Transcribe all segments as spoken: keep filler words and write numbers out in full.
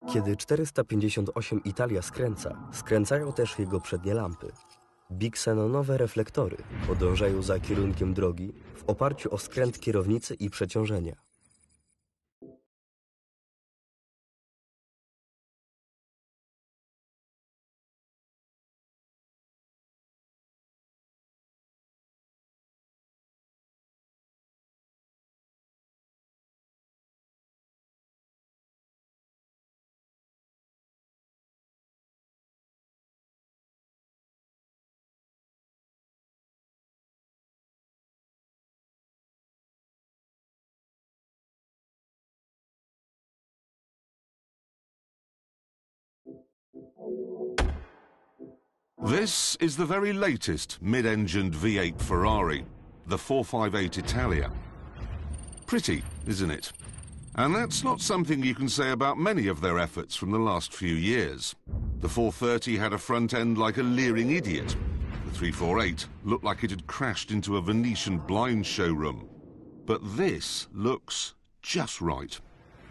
Kiedy czterysta pięćdziesiąt osiem Italia skręca, skręcają też jego przednie lampy. Bixenonowe reflektory podążają za kierunkiem drogi w oparciu o skręt kierownicy i przeciążenia. This is the very latest mid-engined V eight Ferrari, the four fifty-eight Italia. Pretty, isn't it? And that's not something you can say about many of their efforts from the last few years. The four thirty had a front end like a leering idiot. The three forty-eight looked like it had crashed into a Venetian blind showroom. But this looks just right.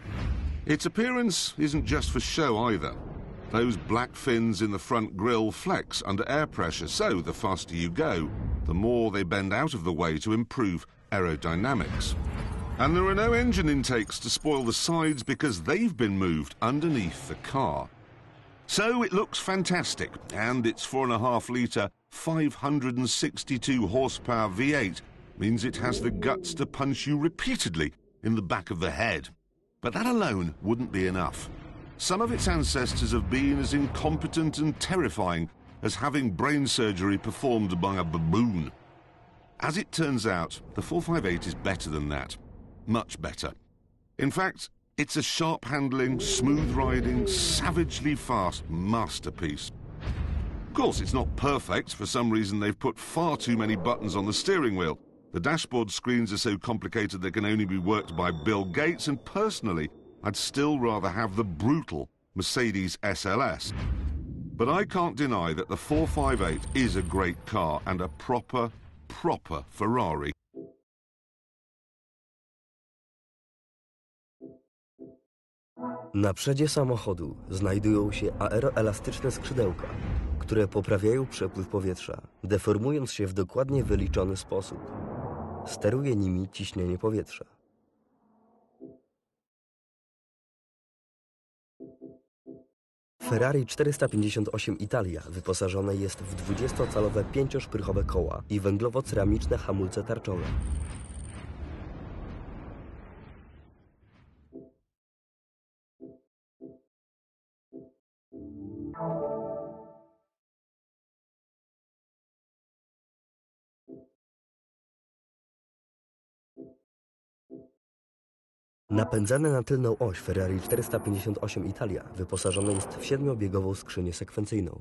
Its appearance isn't just for show either. Those black fins in the front grille flex under air pressure, so the faster you go, the more they bend out of the way to improve aerodynamics. And there are no engine intakes to spoil the sides because they've been moved underneath the car. So it looks fantastic, and its four and a half litre, five hundred sixty-two horsepower V eight means it has the guts to punch you repeatedly in the back of the head. But that alone wouldn't be enough. Some of its ancestors have been as incompetent and terrifying as having brain surgery performed by a baboon. As it turns out, the four fifty-eight is better than that. Much better. In fact, it's a sharp-handling, smooth-riding, savagely fast masterpiece. Of course, it's not perfect. For some reason, they've put far too many buttons on the steering wheel. The dashboard screens are so complicated they can only be worked by Bill Gates, and personally, I'd still rather have the brutal Mercedes S L S. But I can't deny that the four fifty-eight is a great car and a proper, proper Ferrari. Na przedzie samochodu znajdują się aeroelastyczne skrzydełka, które poprawiają przepływ powietrza, deformując się w dokładnie wyliczony sposób. Steruje nimi ciśnienie powietrza. Ferrari czterysta pięćdziesiąt osiem Italia wyposażone jest w dwudziestocalowe pięcioszprychowe koła i węglowo-ceramiczne hamulce tarczowe. Napędzane na tylną oś Ferrari czterysta pięćdziesiąt osiem Italia wyposażone jest w siedmiobiegową skrzynię sekwencyjną.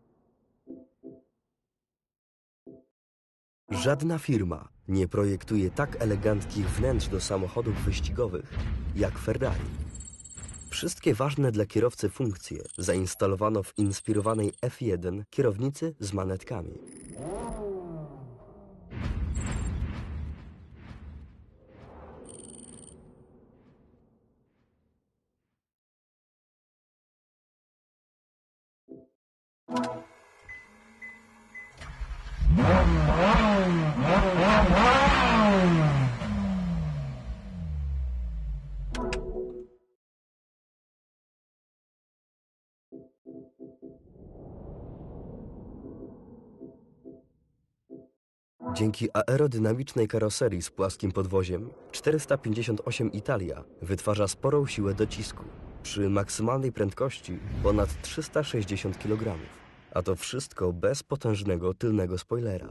Żadna firma nie projektuje tak eleganckich wnętrz do samochodów wyścigowych jak Ferrari. Wszystkie ważne dla kierowcy funkcje zainstalowano w inspirowanej F jeden kierownicy z manetkami. Dzięki aerodynamicznej karoserii z płaskim podwoziem czterysta pięćdziesiąt osiem Italia wytwarza sporą siłę docisku przy maksymalnej prędkości ponad trzysta sześćdziesiąt kilogramów, a to wszystko bez potężnego tylnego spoilera.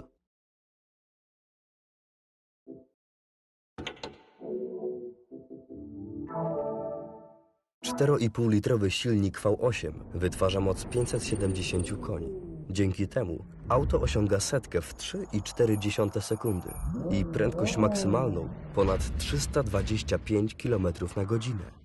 cztery i pół litrowy silnik V osiem wytwarza moc pięćset siedemdziesiąt koni. Dzięki temu auto osiąga setkę w trzy i cztery dziesiąte sekundy i prędkość maksymalną ponad trzysta dwadzieścia pięć kilometrów na godzinę.